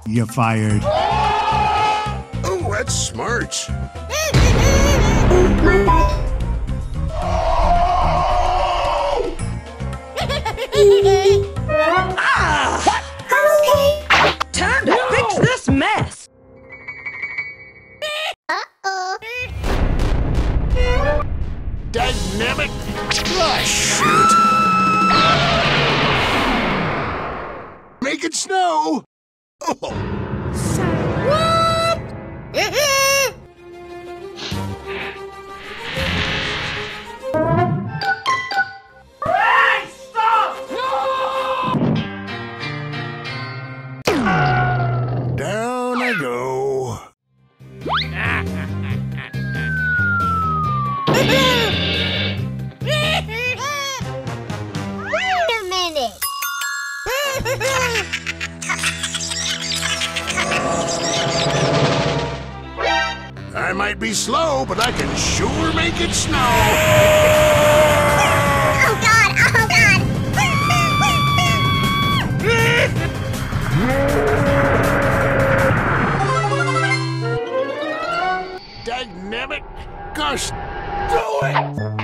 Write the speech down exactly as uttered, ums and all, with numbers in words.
You're fired. Oh, that's smart. Ah! Time to fix this mess. Uh-oh. Dynamic! Ah, shoot! Make it snow! Oh. What? Hey, stop! No! Down I go. Wait a minute. I might be slow, but I can sure make it snow. Oh God! Oh God! Dynamic! Gosh, do it!